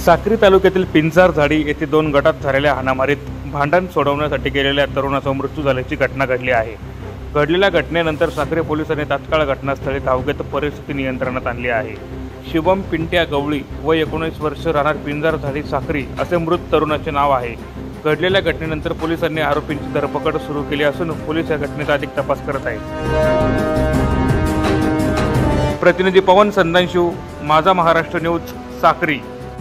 साक्री तालुक्यातील पिंजारझाडी येथे 2 गटात झालेल्या हाणामारीत भांडण सोडवण्यासाठी गेलेल्या तरुणाचा मृत्यू झाल्याची घटना घडली आहे। घडलेल्या घटनेनंतर साक्री पोलिसांनी तात्काळ घटनास्थळी धाव घेत परिस्थिती नियंत्रणात आणली आहे। शिवम पिंट्या गवळी वय 19 वर्ष राहणार पिंजारझाडी साक्री असे मृत तरुणाचे नाव आहे। घडलेल्या घटनेनंतर पोलिसांनी आरोपींची धरपकड सुरू केली असून पोलीस या घटनेचा अधिक तपास करत आहेत। प्रतिनिधी पवन संदांशु, माझा महाराष्ट्र न्यूज, साक्री।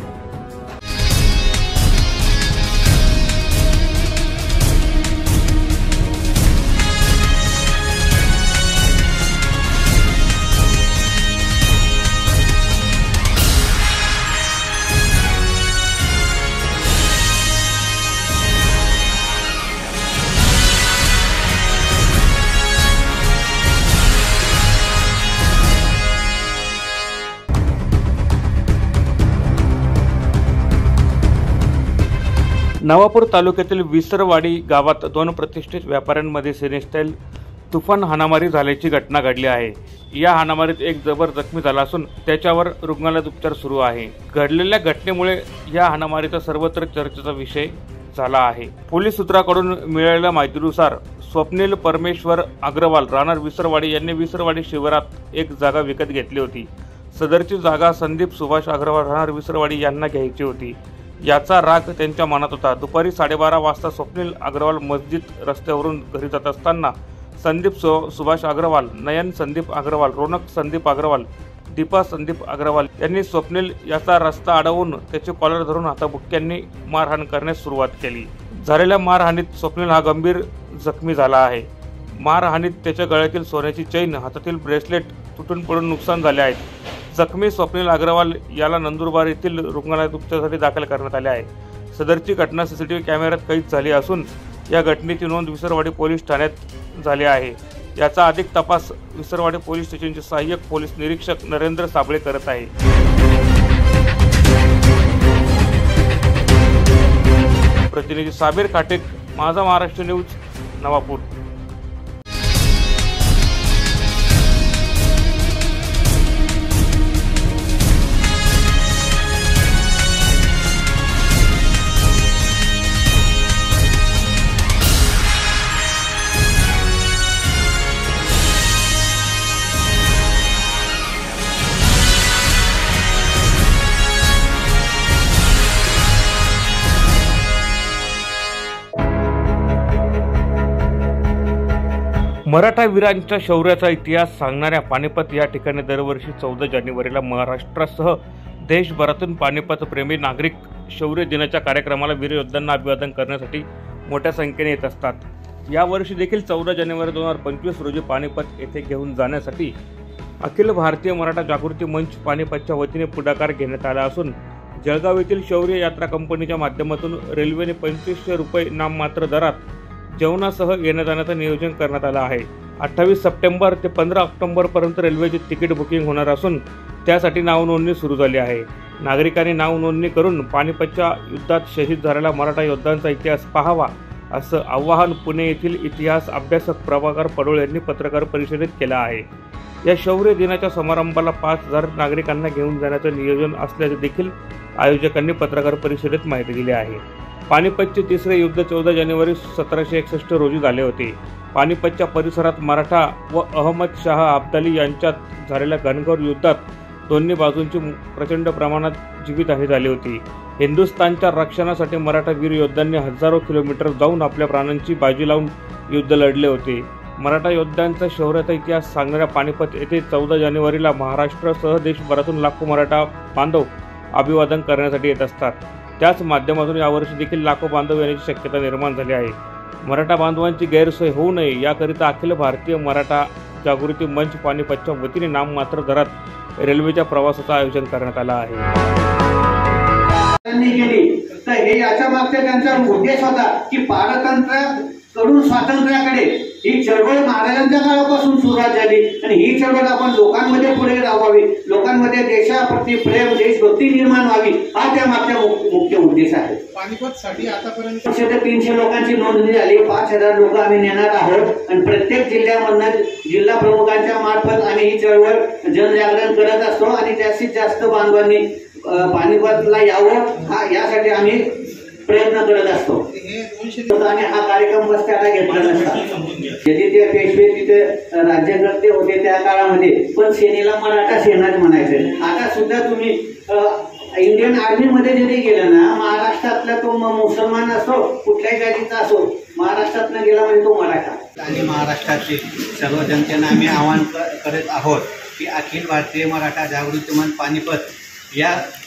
नवापूर तालुक्यातील विसरवाडी गावात 2 प्रतिष्ठित व्यापाऱ्यांमध्ये सिनेस्टाईल तुफान हाणामारी झाल्याची घटना घडली आहे। या हाणामारीत एक जबर जखमी झाला असून त्याच्यावर रुग्णालयात उपचार सुरू आहे। घडलेल्या घटनेमुळे या हाणामारीचा सर्वत्र चर्चेचा विषय झाला आहे। पोलीस सूत्रांकडून मिळालेल्या माहितीनुसार स्वप्नील परमेश्वर अग्रवाल राहणार विसरवाडी यांनी विसरवाडी शिवारात एक जागा विकत घेतली होती। सदरची जागा संदीप सुभाष अग्रवाल राहणार विसरवाडी यांना घ्यायची होती। याचा राग त्यांच्या मनात होता। दुपारी 12:30 वाजता स्वप्नील अग्रवाल मस्जिद रस्त्यावरून घरी जात असताना संदीप सुभाष अग्रवाल, नयन संदीप अग्रवाल, रोनक संदीप अग्रवाल, दीपा संदीप अग्रवाल यांनी स्वप्नील याचा रस्ता अडवून त्याचे कॉलर धरून हाताबुक्क्यांनी मारहाण करण्यास सुरुवात केली। झालेल्या मारहाणीत स्वप्नील हा गंभीर जखमी झाला आहे। मारहाणीत त्याच्या गळ्यातील सोन्याची चैन, हातातील ब्रेसलेट तुटून पडून नुकसान झाले आहे। जखमी स्वप्नील अग्रवाल याला नंदुरबार येथील रुग्णालयात उपचारासाठी दाखल करण्यात आले आहे। सदरची घटना सीसीटीव्ही कॅमेऱ्यात कैद झाली असून या घटनेची नोंद विसरवाडी पोलीस ठाण्यात झाली आहे। याचा अधिक तपास विसरवाडी पोलीस स्टेशनचे सहाय्यक पोलीस निरीक्षक नरेंद्र साबळे करत आहे। प्रतिनिधी साबीर काटेक, माझा महाराष्ट्र न्यूज, नवापूर। मराठा वीरांच्या शौर्याचा इतिहास सांगणाऱ्या पानिपत या ठिकाणी दरवर्षी 14 जानेवारीला महाराष्ट्रासह देशभरातून पानिपत प्रेमी नागरिक शौर्य दिनाच्या कार्यक्रमाला वीर योद्धांना अभिवादन करण्यासाठी मोठ्या संख्येने येत असतात। यावर्षी देखील 14 जानेवारी 2025 रोजी पानिपत येथे घेऊन जाण्यासाठी अखिल भारतीय मराठा जागृती मंच पानिपतच्या वतीने पुढाकार घेण्यात आला असून जळगाव येथील शौर्य यात्रा कंपनीच्या माध्यमातून रेल्वेने 2500 रुपये नाममात्र दरात जेवणासह येण्या जाण्याचं नियोजन करण्यात आलं आहे। 28 सप्टेंबर ते 15 ऑक्टोबर पर्यंत रेल्वेची तिकीट बुकिंग होणार असून त्यासाठी नाव नोंदणी सुरू झाली आहे। नागरिकांनी नाव नोंदणी करून पानिपतच्या युद्धात शहीद झालेल्या मराठा योद्धांचा इतिहास पाहावा असं आवाहन पुणे येथील इतिहास अभ्यासक प्रभाकर पडोळ यांनी पत्रकार परिषदेत केलं आहे। या शौर्य दिनाच्या समारंभाला 5000 नागरिकांना घेऊन जाण्याचं नियोजन असल्याचे देखील आयोजकांनी पत्रकार परिषदेत माहिती दिली आहे। पानिपतचे तिसरे युद्ध 14 जानेवारी 1761 रोजी झाले होते। पानिपतच्या परिसरात मराठा व अहमद शाह अब्दाली यांच्यात झालेल्या घनघोर युद्धात दोन्ही बाजूंची प्रचंड प्रमाणात जीवितहानी झाली होती। हिंदुस्थानच्या रक्षणासाठी मराठा वीर योद्धांनी हजारो किलोमीटर जाऊन आपल्या प्राणांची बाजी लावून युद्ध लढले होते। मराठा योद्धांचा शौर्याचा इतिहास सांगणाऱ्या पानिपत येथे 14 जानेवारीला महाराष्ट्रासह देशभरातून लाखो मराठा बांधव अभिवादन करण्यासाठी येत असतात। त्याच माध्यमातून यावर्षी देखील लाखो बांधव येण्याची शक्यता निर्माण झाली आहे। मराठा बांधवांची गैरसोय होऊ नये याकरिता अखिल भारतीय मराठा जागृती मंच पानिपतच्या वतीने नाममात्र दरात रेल्वेच्या प्रवासाचं आयोजन करण्यात आलं आहे। हे याच्या मागचा त्यांचा उद्देश होता की पारतंत्र्याकडून स्वातंत्र्याकडे ही चळवळ महाराजांच्या काळापासून सुरुवात झाली आणि ही चळवळ आपण लोकांमध्ये पुढे राबवावी, लोकांमध्ये देशाप्रती प्रेम, देशभक्ती निर्माण व्हावी, हा त्या मागचा मुख्य उद्देश आहे। पानिपतसाठी आतापर्यंत 300 लोकांची नोंदणी झाली। 5000 लोक आम्ही नेणार आहोत आणि प्रत्येक जिल्ह्यामधून जिल्हा प्रमुखांच्या मार्फत आम्ही ही चळवळ जनजागरण करत असतो आणि जास्तीत जास्त बांधवांनी पानिपतला यावं यासाठी आम्ही प्रयत्न करत असतो हे 200 आणि हा कार्यक्रम बसत्याला घेतला नसता. यदि ते पेशवे तिथे राज्यकर्ते होते त्या काळामध्ये, पण सेनेला मराठा सेनाच म्हणायचं. आता सुद्धा तुम्ही इंडियन आर्मी मध्ये जरी गेलं ना, महाराष्ट्रातला तो मुसलमान असो कुठल्याही जातीचा असो, महाराष्ट्रातनं गेला म्हणजे तो मराठा. आणि महाराष्ट्रातील सर्व जनतेला आम्ही आवाहन करत आहोत की अखिल भारतीय मराठा जागृती मंच पानिपत या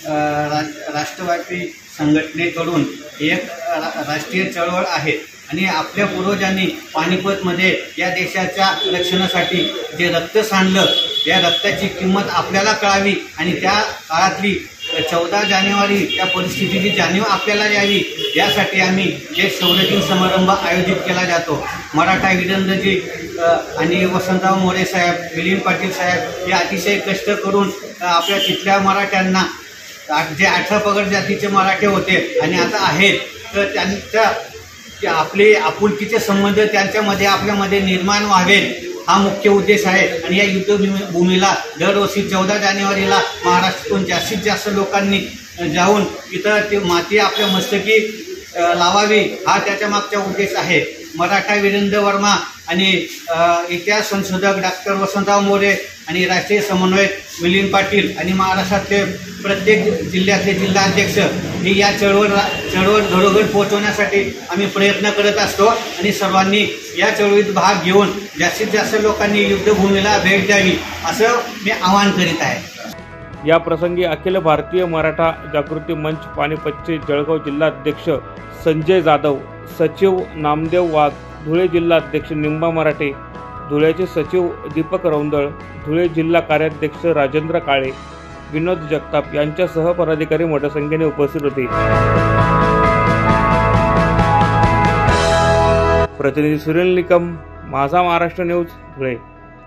राष्ट्रव्यापी संघटनेकडून एक राष्ट्रीय चळवळ आहे आणि आपल्या पूर्वजांनी पानिपतमध्ये या देशाच्या रक्षणासाठी जे रक्त सांडलं, या रक्ताची किंमत आपल्याला कळावी आणि त्या काळातली 14 जानेवारी त्या परिस्थितीची जाणीव आपल्याला यावी, यासाठी आम्ही जे शौर्य दिन समारंभ आयोजित केला जातो. मराठा वीरेंद्रजी आणि वसंतराव मोरे साहेब, मिलिंद पाटील साहेब हे अतिशय कष्ट करून आपल्या तिथल्या मराठ्यांना, जे 18 पगड जातीचे मराठे होते आणि आता आहेत, तर त्यांच्या आपले आपुलकीचे संबंध त्यांच्यामध्ये आपल्यामध्ये निर्माण व्हावेत हा मुख्य उद्देश आहे. आणि या युद्धभूमीला दरवर्षी 14 जानेवारीला महाराष्ट्रातून जास्तीत जास्त लोकांनी जाऊन इथं ते माती आपल्या मस्तकी लावावी हा त्याच्या मागचा उद्देश आहे. मराठा वीरेंद्र वर्मा आणि इतिहास संशोधक डॉक्टर वसंतराव मोरे आणि राष्ट्रीय समन्वयक मिलिंद पाटील आणि महाराष्ट्रातले प्रत्येक जिल्ह्यातले जिल्हाध्यक्ष हे या चळवळ घरोघर पोहोचवण्यासाठी आम्ही प्रयत्न करत असतो आणि सर्वांनी या चळवळीत भाग घेऊन जास्तीत जास्त लोकांनी युद्धभूमीला भेट द्यावी असं मी आवाहन करीत आहे. या प्रसंगी अखिल भारतीय मराठा जागृती मंच पानिपतचे जळगाव जिल्हाध्यक्ष संजय जाधव, सचिव नामदेव वाघ, धुळे जिल्हाध्यक्ष निंबा मराठे, धुळ्याचे सचिव दीपक रौंदळ, धुळे जिल्हा कार्याध्यक्ष राजेंद्र काळे, विनोद जगताप यांच्यासह पदाधिकारी मोठ्या संख्येने उपस्थित होते. प्रतिनिधी सुनील निकम, माझा महाराष्ट्र न्यूज, धुळे.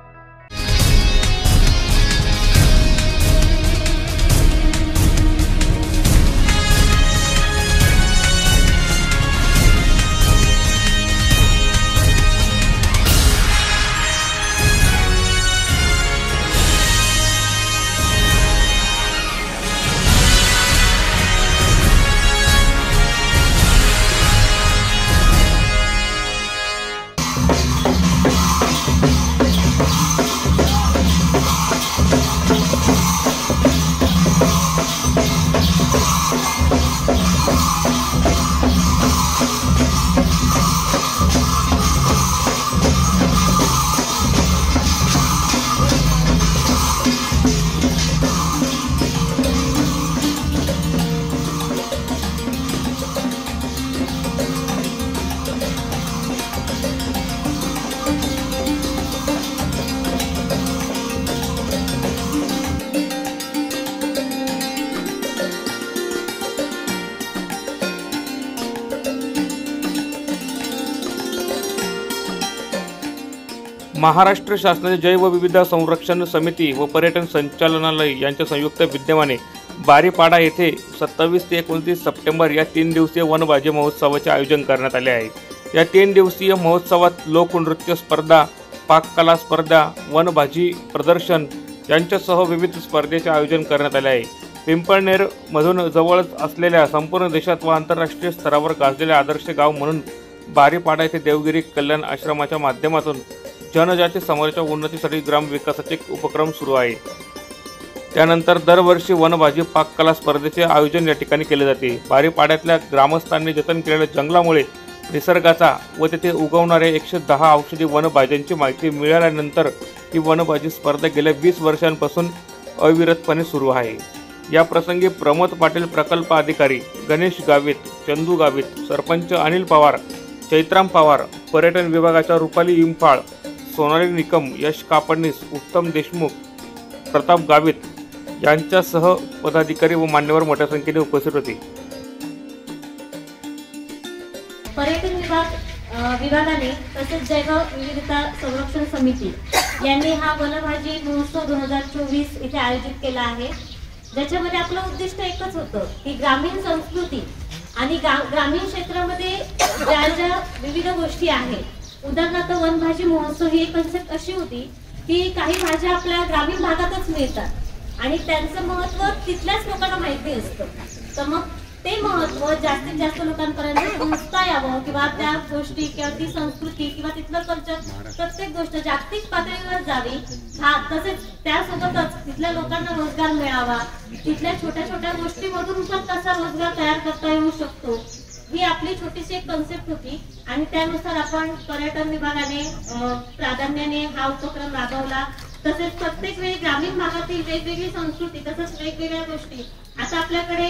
महाराष्ट्र शासनाचे जैवविविधता संरक्षण समिती व पर्यटन संचालनालय यांच्या संयुक्त विद्यमाने बारीपाडा येथे 27 ते 29 सप्टेंबर या 3 दिवसीय वनभाजी महोत्सवाचे आयोजन करण्यात आले आहे. या 3 दिवसीय महोत्सवात लोकनृत्य स्पर्धा, पाककला स्पर्धा, वनभाजी प्रदर्शन यांच्यासह विविध स्पर्धेचे आयोजन करण्यात आले आहे. पिंपळनेर मधून जवळच असलेल्या संपूर्ण देशात व आंतरराष्ट्रीय स्तरावर गाजलेले आदर्श गाव म्हणून बारीपाडा येथे देवगिरी कल्याण आश्रमाच्या माध्यमातून जनजाती समाजाच्या उन्नतीसाठी ग्राम विकासाचे उपक्रम सुरू आहे. त्यानंतर दरवर्षी वनभाजी पाककला स्पर्धेचे आयोजन या ठिकाणी केले जाते. बारीपाड्यातल्या ग्रामस्थांनी जतन केलेल्या जंगलामुळे निसर्गाचा व तेथे उगवणाऱ्या 110 औषधी वनभाज्यांची माहिती मिळाल्यानंतर ही वनभाजी स्पर्धा गेल्या 20 वर्षांपासून अविरतपणे सुरू आहे. या प्रसंगी प्रमोद पाटील प्रकल्प अधिकारी, गणेश गावित, चंदू गावित, सरपंच अनिल पवार, चैत्राम पवार, पर्यटन विभागाच्या रुपाली इम्फाळ, सोनाली निकम, यश कापडनीस, उत्तम देशमुख, प्रताप गावित यांच्यासह पदाधिकारी व मान्यवर मोठ्या संख्येने उपस्थित होते. पर्यटन विभागाने तसेच जैवविविधता संरक्षण समिती यांनी हा वनभाजी महोत्सव 2024 इथे आयोजित केला आहे. ज्याच्यामध्ये आपलं उद्दिष्ट एकच होतं की ग्रामीण संस्कृती आणि ग्रामीण क्षेत्रामध्ये ज्या विविध गोष्टी आहेत, उदाहरणार्थ वनभाजी महोत्सव ही कन्सेप्ट अशी होती की काही भाज्या आपल्या ग्रामीण भागातच मिळतात आणि त्यांचं महत्त्व तिथल्याच लोकांना माहिती असतं. तर मग ते महत्त्व जास्तीत जास्त लोकांपर्यंत पोहोचता यावं किंवा त्या गोष्टी किंवा ती संस्कृती किंवा तिथलं कल्चर प्रत्येक गोष्ट जागतिक पातळीवर जावी. हा तसेच त्यासोबतच तिथल्या लोकांना रोजगार मिळावा, तिथल्या छोट्या छोट्या गोष्टीमधून पण कसा रोजगार तयार करता येऊ शकतो, ही आपली छोटीशी एक कन्सेप्ट होती. आणि त्यानुसार आपण पर्यटन विभागाने प्राधान्याने हा उपक्रम राबवला. तसेच प्रत्येक वेळी ग्रामीण भागातील वेगवेगळी संस्कृती तसंच वेगवेगळ्या गोष्टी. आता आपल्याकडे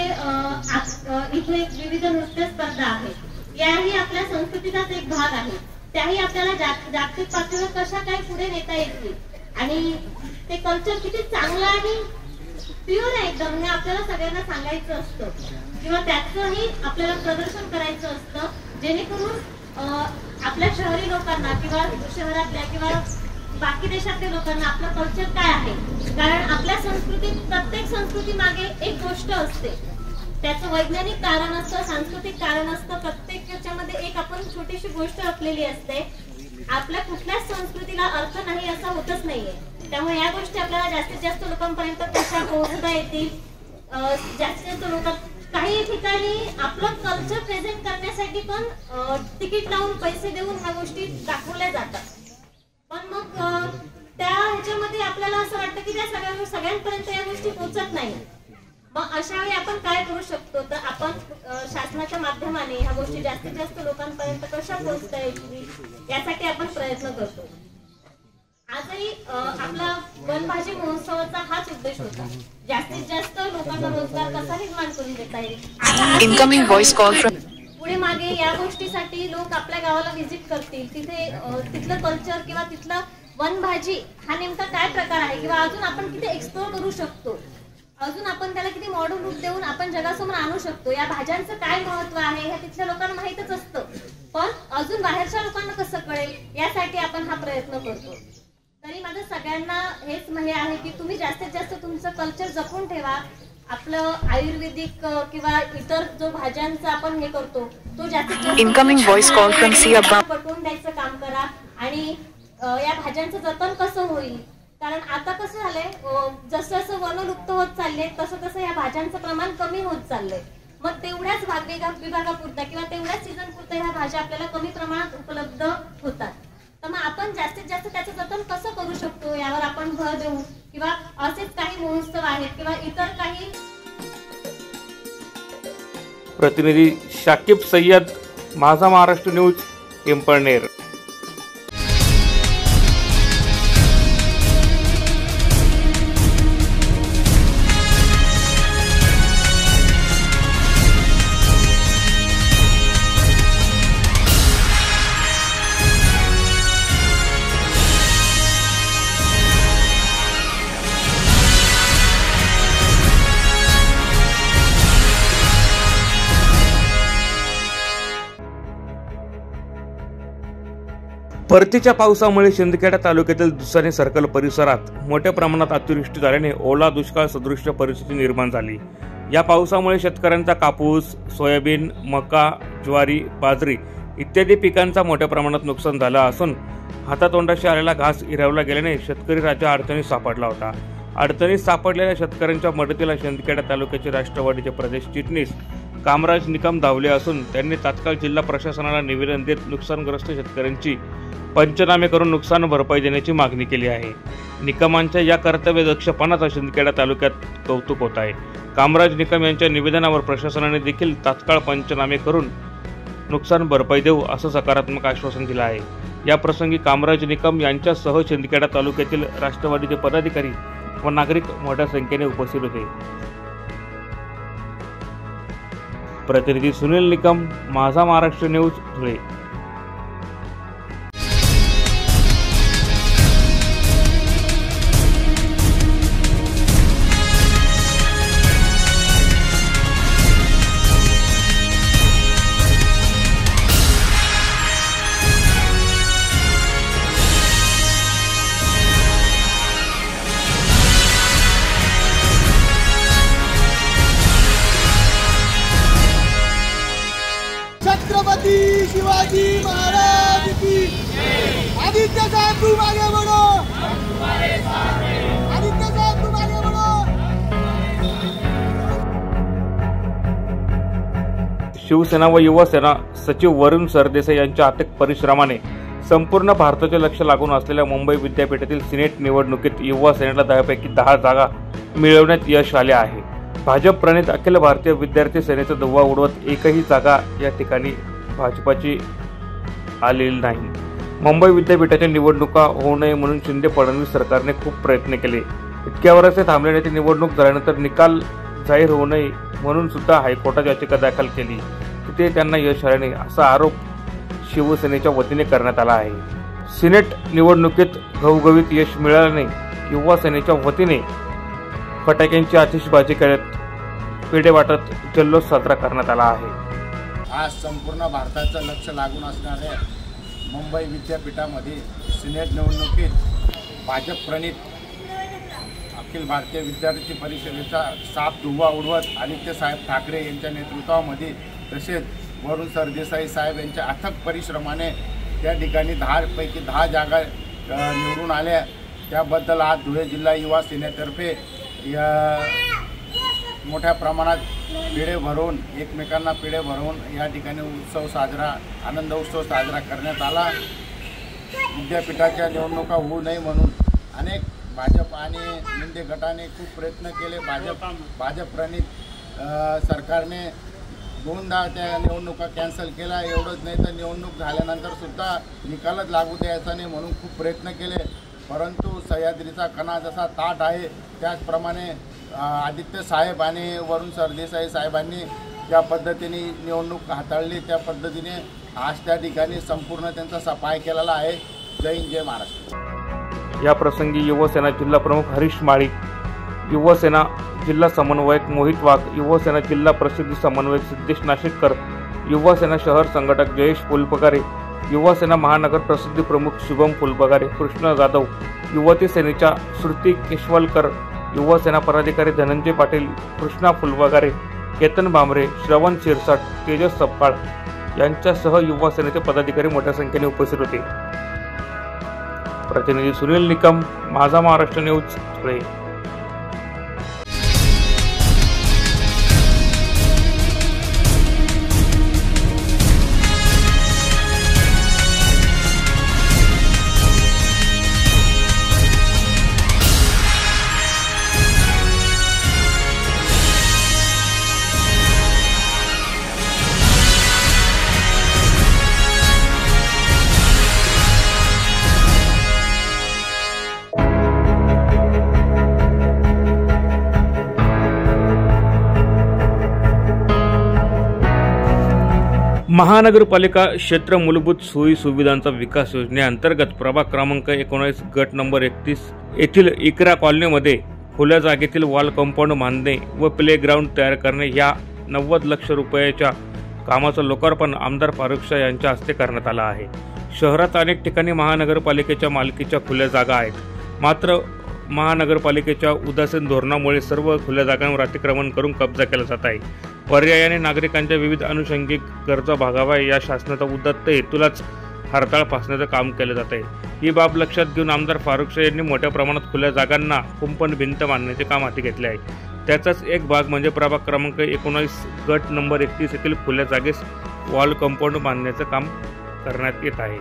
इथे विविध नृत्य स्पर्धा आहेत, याही आपल्या संस्कृतीचाच एक भाग आहे. त्याही आपल्याला जागतिक पातळीवर कशा काय पुढे नेता येतील आणि ते कल्चर किती चांगलं आणि प्युअर आहे एकदम हे आपल्याला सगळ्यांना सांगायचं असतं किंवा त्याचंही आपल्याला प्रदर्शन करायचं असतं, जेणेकरून आपल्या शहरी लोकांना किंवा शहरातल्या किंवा बाकी देशातल्या लोकांना आपलं कल्चर काय आहे. कारण आपल्या संस्कृतीत प्रत्येक संस्कृती मागे एक गोष्ट असते, त्याचं वैज्ञानिक कारण असतं, सांस्कृतिक कारण असतं. प्रत्येक याच्यामध्ये एक आपण छोटीशी गोष्ट असलेली असते. आपल्या कुठल्याच संस्कृतीला अर्थ नाही असं होतच नाहीये. त्यामुळे या गोष्टी आपल्याला जास्तीत जास्त लोकांपर्यंत कशा पोहोचता येतील. जास्तीत जास्त लोक काही ठिकाणी आपलं कल्चर प्रेझेंट करण्यासाठी पण तिकीट लावून पैसे देऊन ह्या गोष्टी दाखवल्या जातात. पण मग त्या ह्याच्यामध्ये आपल्याला असं वाटतं की त्या सगळ्यांपर्यंत या गोष्टी पोहोचत नाही. मग अशा वेळी आपण काय करू शकतो, तर आपण शासनाच्या माध्यमाने ह्या गोष्टी जास्तीत जास्त लोकांपर्यंत कशा पोहोचता येतील यासाठी आपण प्रयत्न करतो. आजही आपला वनभाजी महोत्सवाचा हाच उद्देश होता, जास्तीत जास्त लोकांना रोजगार कसा निर्माण करून देता येईल. इनकमिंग व्हॉइस कॉल फ्रॉम पुढे मागे या गोष्टीसाठी लोक आपल्या गावाला व्हिजिट करतील, तिथे तिथलं कल्चर किंवा तिथलं वनभाजी हा नेमका काय प्रकार आहे किंवा अजून आपण किती एक्सप्लोर करू शकतो, अजून आपण त्याला किती मॉडर्न रूप देऊन आपण जगासमोर आणू शकतो. या भाज्यांचं काय महत्व आहे हे तिथल्या लोकांना माहीतच असतं, पण अजून बाहेरच्या लोकांना कसं कळेल यासाठी आपण हा प्रयत्न करतो. तरी माझं सगळ्यांना हेच हे आहे की तुम्ही जास्तीत जास्त तुमचं कल्चर जपून ठेवा. आपलं आयुर्वेदिक किंवा इतर जो भाज्यांचा आपण हे करतो तो जास्तीत जास्त इनकमिंग व्हॉइस कॉल फ्रॉम सी अब्बा पटवून द्यायचं काम करा. आणि या भाज्यांचं जतन कसं होईल, कारण आता कसं झालंय जसं जसं वन लुप्त होत चालले तसं तसं या भाज्यांचं प्रमाण कमी होत चाललंय. मग तेवढ्याच विभागापुरता किंवा तेवढ्याच सीझन पुरता ह्या भाज्या आपल्याला कमी प्रमाणात उपलब्ध होतात. तर मग आपण जास्तीत जास्त त्याचं जतन कसं करू शकतो यावर आपण भर देऊ किंवा असेच काही महोत्सव आहेत किंवा इतर काही. प्रतिनिधी शाकिब सय्यद, माझा महाराष्ट्र न्यूज, पिंपळनेर. परतीच्या पावसामुळे शिंदखेडा तालुक्यातील दुसाने सर्कल परिसरात मोठ्या प्रमाणात अतिवृष्टी झाल्याने ओला दुष्काळ सदृश परिस्थिती निर्माण झाली. या पावसामुळे शेतकऱ्यांचा कापूस, सोयाबीन, मका, ज्वारी, बाजरी इत्यादी पिकांचा मोठ्या प्रमाणात नुकसान झालं असून हातातोंडाशी आलेला घास हिरावला गेल्याने शेतकरी राजा अडचणीत सापडला होता. अडचणीत सापडलेल्या शेतकऱ्यांच्या मदतीला शिंदखेडा तालुक्याचे राष्ट्रवादीचे प्रदेश चिटणीस कामराज निकम धावले असून त्यांनी तात्काळ जिल्हा प्रशासनाला निवेदन देत नुकसानग्रस्त शेतकऱ्यांची पंचनामे करून नुकसान भरपाई देण्याची मागणी केली आहे. निकमांच्या या कर्तव्यदक्षपणाचा शिंदखेडा तालुक्यात कौतुक होत आहे. कामराज निकम यांच्या निवेदनावर प्रशासनाने देखील तात्काळ पंचनामे करून नुकसान भरपाई देऊ असं सकारात्मक आश्वासन दिलं आहे. या प्रसंगी कामराज निकम यांच्यासह शिंदखेडा तालुक्यातील राष्ट्रवादीचे पदाधिकारी व नागरिक मोठ्या संख्येने उपस्थित होते. प्रतिनिधी सुनील निकम, माझा महाराष्ट्र न्यूज, धुळे. छत्रपति शिवाजी महाराज की आदित्य साहब तुम आगे बढ़ो, आदित्य साहब तुम आगे बढ़ो. शिवसेना व युवा सेना सचिव वरुण सरदेसाई यांच्या अथक परिश्रमाने संपूर्ण भारताचे लक्ष लागून असलेल्या मुंबई विद्यापीठातील सिनेट निवडणुकीत युवा सेनेला 10पैकी 10 जागा मिळवण्यात यश आले आहे. भाजप प्रणित अखिल भारतीय विद्यार्थी सेनेचा धुव्वा उडवत एकही जागा या ठिकाणी भाजपाची आलेली नाही. मुंबई विद्यापीठाच्या निवडणुका होऊ नये म्हणून शिंदे फडणवीस सरकारने खूप प्रयत्न केले. इतक्यावरच ते थांबले नाही. निवडणूक झाल्यानंतर निकाल जाहीर होऊ नये म्हणून सुद्धा हायकोर्टात याचिका दाखल केली. तिथे त्यांना यश आले नाही असा आरोप शिवसेनेच्या वतीने करण्यात आला आहे. सिनेट निवडणुकीत घवघवीत यश मिळालं नाही. युवा सेनेच्या वतीने फटाक्यांची आतिषबाजी करत पेढे वाटत जल्लोष साजरा करण्यात आला आहे. आज संपूर्ण भारताचं लक्ष लागून असणाऱ्या मुंबई विद्यापीठामध्ये सिनेट निवडणुकीत भाजप प्रणित अखिल भारतीय विद्यार्थी परिषदेचा साफ धुव्वा उडवत आदित्यसाहेब ठाकरे यांच्या नेतृत्वामध्ये तसेच वरुण सरदेसाई साहेब यांच्या अथक परिश्रमाने त्या ठिकाणी 10पैकी 10 जागा निवडून आल्या. त्याबद्दल आज धुळे जिल्हा युवा सेनेतर्फे मोठ्या प्रमाणात पेढे भरून एकमेकांना पेढे भरून या ठिकाणी आनंद उत्सव साजरा करण्यात आला. विद्यापीठाच्या निवडणुका होऊ नये म्हणून अनेक भाजप आणि शिंदे गटाने खूप प्रयत्न केले. भाजप प्रणित सरकारने 2दा त्या निवडणुका कॅन्सल केल्या. एवढंच नाही तर निवडणूक झाल्यानंतर सुद्धा निकालच लागू द्यायचा नाही म्हणून खूप प्रयत्न केले. परंतु सह्याद्रीचा कणा जसा ताठ आहे त्याचप्रमाणे आदित्य साहेब आणि वरुण सरदेसाई साहेबांनी ज्या पद्धतीने निवडणूक हाताळली त्या पद्धतीने आज त्या ठिकाणी संपूर्ण त्यांचा सफाई केलेला आहे. जय हिंद, जय महाराष्ट्र. या प्रसंगी युवसेना जिल्हा प्रमुख हरीश माळी, युवसेना जिल्हा समन्वयक मोहित वाघ, युवसेना जिल्हा प्रसिद्धी समन्वयक सिद्धेश नाशिककर, युवसेना शहर संघटक जयेश फुलपगारे, युवसेना महानगर प्रसिद्धी प्रमुख शुभम फुलपगारे, कृष्ण जाधव, युवती सेनेच्या श्रुती केशवलकर, युवसेना पदाधिकारी धनंजय पाटील, कृष्णा फुलपगारे, केतन भामरे, श्रवण शिरसाट, तेजस सपकाळ यांच्यासह युवा सेनेचे पदाधिकारी मोठ्या संख्येने उपस्थित होते. प्रतिनिधी सुनील निकम, माझा महाराष्ट्र न्यूज, धुळे. महानगरपालिका क्षेत्र मूलभूत सोयी सुविधांचा विकास योजनेअंतर्गत प्रभाग क्रमांक 19 गट नंबर 31 येथील इकरा कॉलनीमध्ये खुल्या जागेतील वॉल कंपाऊंड बांधणे व प्ले ग्राउंड तयार करणे या 90 लाख रुपयाच्या कामाचं लोकार्पण आमदार फारुख शाह यांच्या हस्ते करण्यात आलं आहे. शहरात अनेक ठिकाणी महानगरपालिकेच्या मालकीच्या खुल्या जागा आहेत. मात्र महानगरपालिकेच्या उदासीन धोरणामुळे सर्व खुल्या जागांवर अतिक्रमण करून कब्जा केला जात आहे. पर्यायाने नागरिकांच्या विविध अनुषंगिक गरजा भागाव्या या शासनाचा उदात्त हेतूलाच हरताळ फासण्याचं काम केलं जात आहे. ही बाब लक्षात घेऊन आमदार फारुख शाह यांनी मोठ्या प्रमाणात खुल्या जागांना कुंपण भिंत बांधण्याचे काम हाती घेतले आहे. त्याचाच एक भाग म्हणजे प्रभाग क्रमांक 19 गट नंबर 31 येथील खुल्या जागेस वॉल कंपाऊंड बांधण्याचं काम करण्यात येत आहे.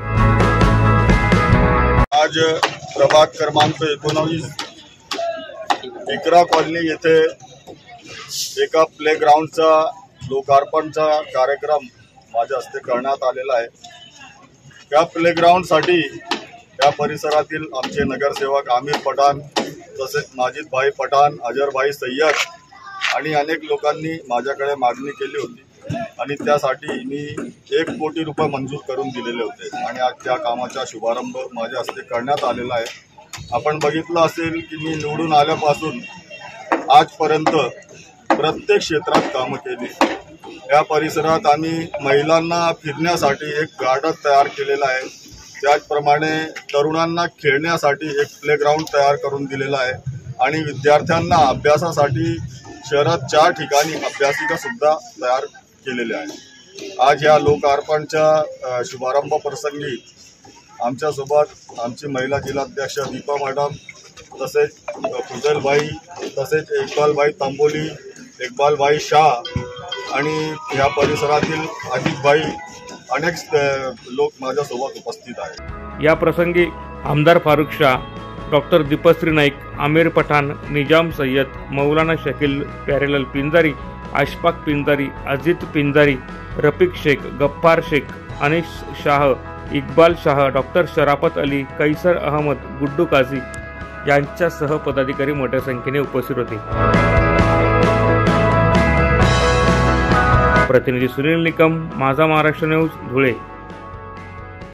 आज प्रभाग क्रमांक 19 इकरा कॉलनी येथे एका प्ले ग्राउंडचा लोकार्पणचा कार्यक्रम माझ्या हस्ते करण्यात आलेला आहे. त्या प्ले ग्राउंडसाठी त्या परिसरातील आमचे नगरसेवक आमिर पठाण तसेच माजिदभाई पठाण, अजरभाई सय्यद आणि अनेक लोकांनी माझ्याकडे मागणी केली होती आणि त्यासाठी मी 1 कोटी रुपये मंजूर करून दिलेले होते आणि आज त्या कामाचा शुभारंभ माझ्या हस्ते करण्यात आलेला आहे. आपण बघितलं असेल की मी निवडून आल्यापासून आजपर्यंत प्रत्येक क्षेत्रात कामं केली. या परिसरात आम्ही महिलांना फिरण्यासाठी एक गार्डन तयार केलेलं आहे. त्याचप्रमाणे तरुणांना खेळण्यासाठी एक प्लेग्राऊंड तयार करून दिलेला आहे आणि विद्यार्थ्यांना अभ्यासासाठी शहरात 4 ठिकाणी अभ्यासिकासुद्धा तयार केलेल्या आहे. आज या लोकार्पणच्या शुभारंभ प्रसंगी आमच्यासोबत आमची महिला जिल्हाध्यक्ष दीपा मॅडम तसेच फुजलभाई तसेच इक्बालभाई तांबोली, इक्बालभाई शाह आणि या परिसरातील अजितभाई अनेक लोक माझ्यासोबत उपस्थित आहेत। या प्रसंगी आमदार फारुख शाह, डॉक्टर दीपश्री नाईक, आमिर पठाण, निजाम सय्यद, मौलाना शकील, प्यारेलाल पिंजारी, अशफाक पिंजारी, अजित पिंजारी, रफिक शेख, गफ्फार शेख, अनिश शाह, इक्बाल शाह, डॉक्टर शराफत अली, कैसर अहमद, गुड्डू काझी यांच्यासह पदाधिकारी मोठ्या संख्येने उपस्थित होते। प्रतिनिधी सुनील निकम, माझा महाराष्ट्र न्यूज, धुळे।